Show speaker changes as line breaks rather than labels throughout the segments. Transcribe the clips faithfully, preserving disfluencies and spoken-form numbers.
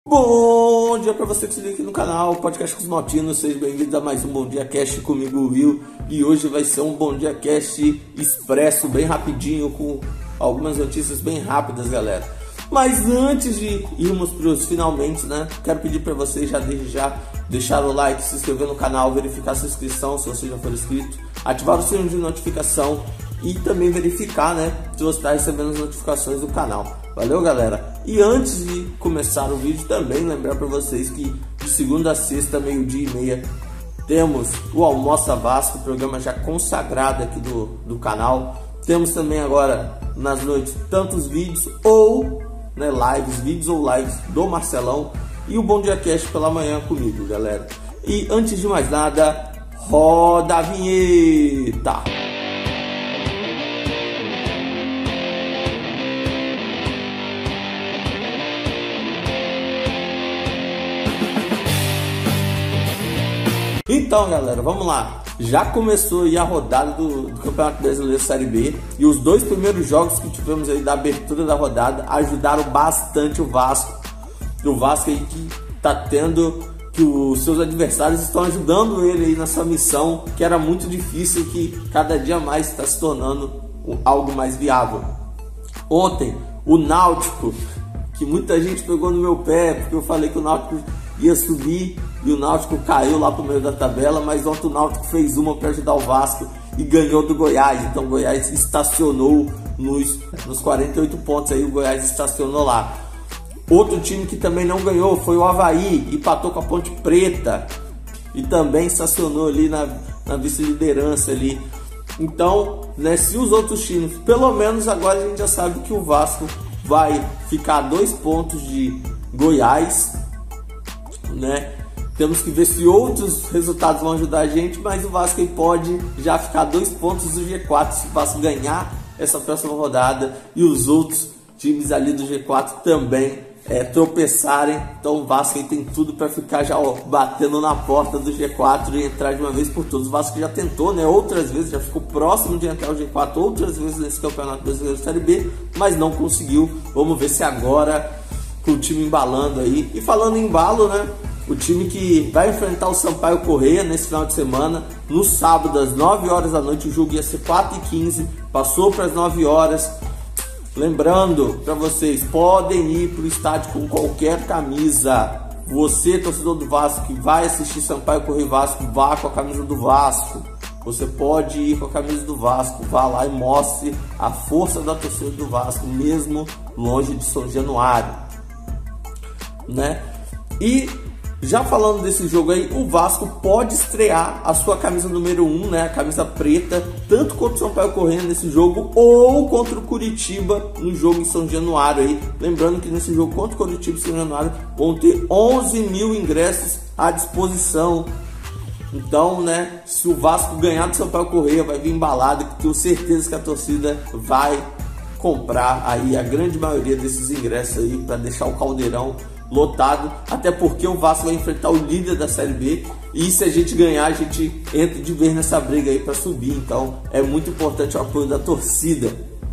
Bom dia para você que se liga aqui no canal Podcast com os Maltinos, sejam bem-vindos a mais um Bom Dia Cast comigo, Will. E hoje vai ser um Bom Dia Cast expresso, bem rapidinho, com algumas notícias bem rápidas, galera. Mas antes de irmos para os finalmente, né, quero pedir para vocês já desde já deixar o like, se inscrever no canal, verificar sua inscrição se você já for inscrito, ativar o sininho de notificação e também verificar, né, se você está recebendo as notificações do canal. Valeu, galera? E antes de começar o vídeo, também lembrar para vocês que de segunda a sexta, meio-dia e meia, temos o Almoça Vasco, programa já consagrado aqui do, do canal. Temos também agora nas noites tantos vídeos ou né, lives, vídeos ou lives do Marcelão e o Bom Dia Cast pela manhã comigo, galera. E antes de mais nada, roda a vinheta! Então, galera, vamos lá. Já começou aí a rodada do, do Campeonato Brasileiro Série B e os dois primeiros jogos que tivemos aí da abertura da rodada ajudaram bastante o Vasco. O Vasco aí que tá tendo, que os seus adversários estão ajudando ele aí nessa missão que era muito difícil, que cada dia mais está se tornando algo mais viável. Ontem, o Náutico, que muita gente pegou no meu pé porque eu falei que o Náutico ia subir e o Náutico caiu lá pro meio da tabela, mas ontem o Náutico fez uma para ajudar o Vasco e ganhou do Goiás. Então o Goiás estacionou nos, nos quarenta e oito pontos, aí o Goiás estacionou lá. Outro time que também não ganhou foi o Avaí, empatou com a Ponte Preta e também estacionou ali na, na vice-liderança ali. Então, né, se os outros times, pelo menos agora a gente já sabe que o Vasco vai ficar a dois pontos de Goiás, né? Temos que ver se outros resultados vão ajudar a gente, mas o Vasco pode já ficar dois pontos do G quatro se o Vasco ganhar essa próxima rodada e os outros times ali do G quatro também é, tropeçarem. Então o Vasco tem tudo para ficar já ó, batendo na porta do G quatro e entrar de uma vez por todas. O Vasco já tentou, né, outras vezes, já ficou próximo de entrar no G quatro outras vezes nesse Campeonato Brasileiro Série B, mas não conseguiu. Vamos ver se agora, com o time embalando aí. E falando em embalo, né, o time que vai enfrentar o Sampaio Corrêa nesse final de semana, no sábado às nove horas da noite, o jogo ia ser quatro e quinze, passou para as nove horas. Lembrando para vocês, podem ir para o estádio com qualquer camisa. Você, torcedor do Vasco, que vai assistir Sampaio Corrêa Vasco, vá com a camisa do Vasco. Você pode ir com a camisa do Vasco, vá lá e mostre a força da torcida do Vasco, mesmo longe de São Januário, né? E já falando desse jogo aí, o Vasco pode estrear a sua camisa número um, né, a camisa preta, tanto contra o Sampaio Corrêa nesse jogo ou contra o Curitiba no jogo em São Januário aí. Lembrando que nesse jogo contra o Curitiba e São Januário vão ter onze mil ingressos à disposição. Então, né, se o Vasco ganhar do Sampaio Corrêa, vai vir embalado, que tenho certeza que a torcida vai comprar aí a grande maioria desses ingressos aí para deixar o caldeirão lotado, até porque o Vasco vai enfrentar o líder da Série B e se a gente ganhar, a gente entra de vez nessa briga aí para subir. Então é muito importante o apoio da torcida,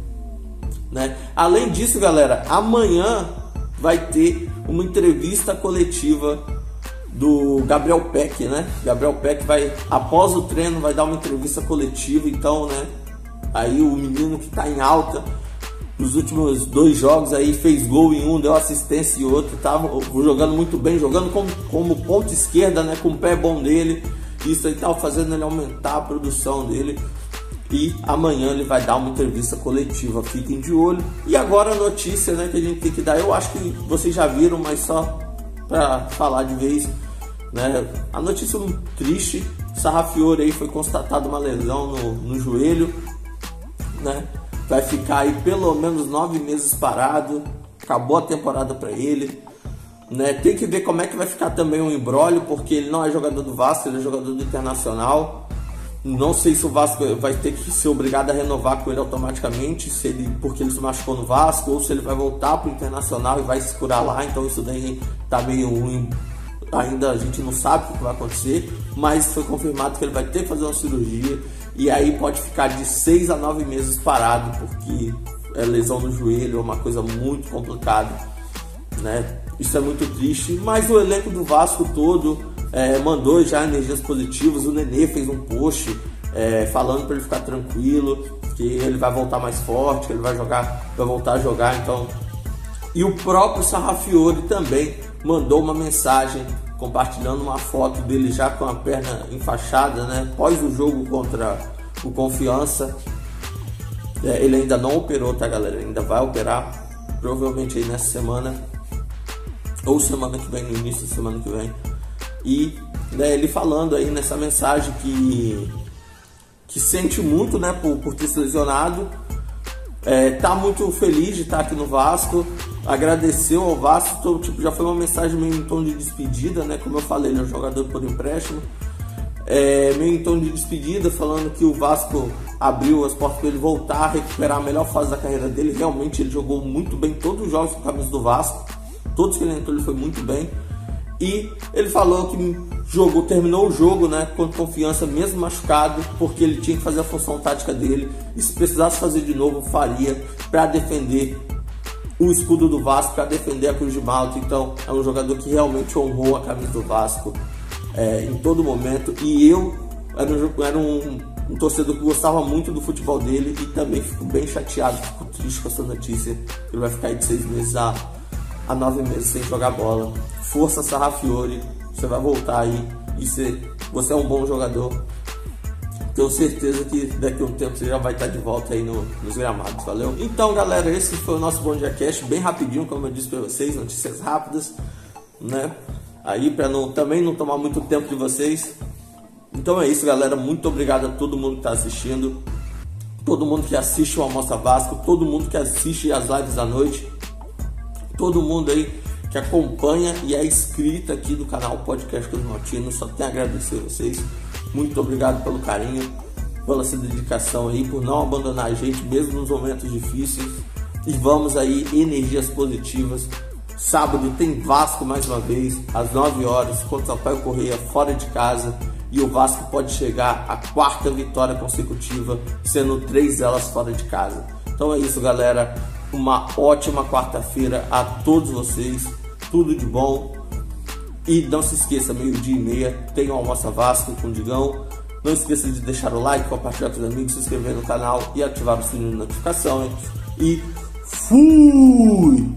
né? Além disso, galera, amanhã vai ter uma entrevista coletiva do Gabriel Peck, né? Gabriel Peck vai, após o treino, vai dar uma entrevista coletiva. Então, né, aí o menino que tá em alta nos últimos dois jogos aí, fez gol em um, deu assistência em outro, tava jogando muito bem, jogando como, como ponta esquerda, né, com o pé bom dele. Isso aí tava fazendo ele aumentar a produção dele. E amanhã ele vai dar uma entrevista coletiva, fiquem de olho. E agora a notícia, né, que a gente tem que dar, eu acho que vocês já viram, mas só para falar de vez, né, a notícia triste: Sarrafiore aí foi constatado uma lesão no, no joelho, né? Vai ficar aí pelo menos nove meses parado. Acabou a temporada para ele, né? Tem que ver como é que vai ficar também o imbróglio, porque ele não é jogador do Vasco, ele é jogador do Internacional. Não sei se o Vasco vai ter que ser obrigado a renovar com ele automaticamente, se ele, porque ele se machucou no Vasco, ou se ele vai voltar para o Internacional e vai se curar lá. Então isso daí tá meio ruim. Ainda a gente não sabe o que vai acontecer, mas foi confirmado que ele vai ter que fazer uma cirurgia. E aí pode ficar de seis a nove meses parado, porque é lesão no joelho, é uma coisa muito complicada, né? isso é muito triste, mas o elenco do Vasco todo é, mandou já energias positivas. O Nenê fez um post é, falando para ele ficar tranquilo, que ele vai voltar mais forte, que ele vai jogar, vai voltar a jogar. Então, e o próprio Sarrafiori também mandou uma mensagem compartilhando uma foto dele já com a perna enfaixada, né? Após o jogo contra o Confiança. É, ele ainda não operou, tá, galera? Ele ainda vai operar, provavelmente aí nessa semana ou semana que vem, no início da semana que vem. E né, ele falando aí nessa mensagem que que sente muito, né, por, por ter se lesionado. É, tá muito feliz de estar aqui no Vasco, agradeceu ao Vasco, todo, tipo, já foi uma mensagem meio em tom de despedida, né? Como eu falei, ele é um jogador por empréstimo, é, meio em tom de despedida, falando que o Vasco abriu as portas para ele voltar a recuperar a melhor fase da carreira dele. Realmente ele jogou muito bem todos os jogos com a camisa do Vasco, todos que ele entrou ele foi muito bem. E ele falou que jogou, terminou o jogo, né, com Confiança mesmo machucado, porque ele tinha que fazer a função tática dele, e se precisasse fazer de novo faria, para defender o escudo do Vasco, para defender a Cruz de Malta. Então é um jogador que realmente honrou a camisa do Vasco é, em todo momento. E eu era, um, era um, um torcedor que gostava muito do futebol dele, e também fico bem chateado, fico triste com essa notícia, que ele vai ficar aí de seis meses a, a nove meses sem jogar bola. Força, Sarrafiori, você vai voltar aí, e você, você é um bom jogador. Tenho certeza que daqui a um tempo você já vai estar de volta aí no, nos gramados, valeu? Então, galera, esse foi o nosso Bom Dia Cast, bem rapidinho, como eu disse para vocês, notícias rápidas, né? Aí para não, também não tomar muito tempo de vocês. Então é isso, galera, muito obrigado a todo mundo que está assistindo, todo mundo que assiste o Almoça Vasco, todo mundo que assiste as lives à noite, todo mundo aí que acompanha e é inscrito aqui do canal Podcast Cosmontino. Só tenho a agradecer a vocês, muito obrigado pelo carinho, pela sua dedicação aí, por não abandonar a gente mesmo nos momentos difíceis. E vamos aí, energias positivas. Sábado tem Vasco mais uma vez às nove horas contra o Sampaio Corrêa fora de casa, e o Vasco pode chegar à quarta vitória consecutiva, sendo três delas fora de casa. Então é isso, galera. Uma ótima quarta-feira a todos vocês, tudo de bom. E não se esqueça, meio-dia e meia tem o Almoça Vasco com o Digão. Não esqueça de deixar o like, compartilhar com os amigos, se inscrever no canal e ativar o sininho de notificações. E fui!